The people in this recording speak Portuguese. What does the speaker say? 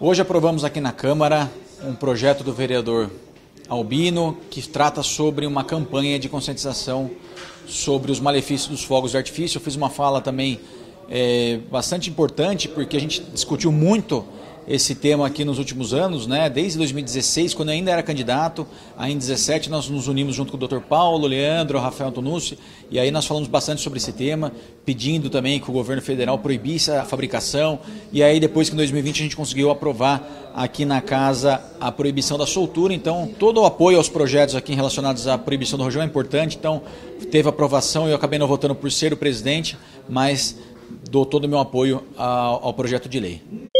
Hoje aprovamos aqui na Câmara um projeto do vereador Albino que trata sobre uma campanha de conscientização sobre os malefícios dos fogos de artifício. Eu fiz uma fala também bastante importante porque a gente discutiu muito esse tema aqui nos últimos anos, né? Desde 2016, quando eu ainda era candidato, aí em 2017 nós nos unimos junto com o Dr. Paulo, Leandro, Rafael Antonucci, e aí nós falamos bastante sobre esse tema, pedindo também que o governo federal proibisse a fabricação, e aí depois que em 2020 a gente conseguiu aprovar aqui na casa a proibição da soltura. Então todo o apoio aos projetos aqui relacionados à proibição do rojão é importante. Então teve aprovação e eu acabei não votando por ser o presidente, mas dou todo o meu apoio ao projeto de lei.